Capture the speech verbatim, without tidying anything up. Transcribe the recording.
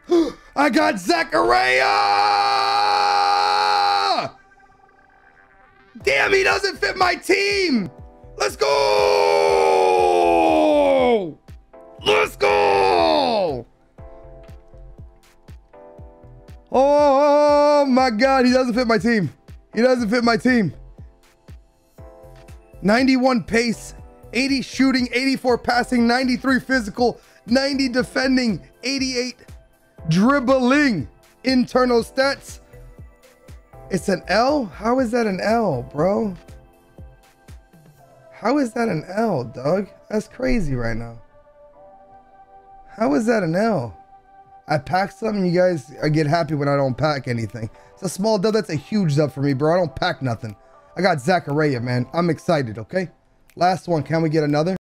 I got Zachariah! Damn, he doesn't fit my team. Let's go! Let's go! Oh my God, he doesn't fit my team. He doesn't fit my team. ninety-one pace, eighty shooting, eighty-four passing, ninety-three physical, ninety defending, eighty-eight dribbling. Internal stats. It's an L? How is that an L, bro? How is that an L, dog? That's crazy right now. How is that an L? I pack something, you guys I get happy when I don't pack anything. It's a small dub, that's a huge dub for me, bro. I don't pack nothing. I got Zachariah, man. I'm excited, okay? Last one, can we get another?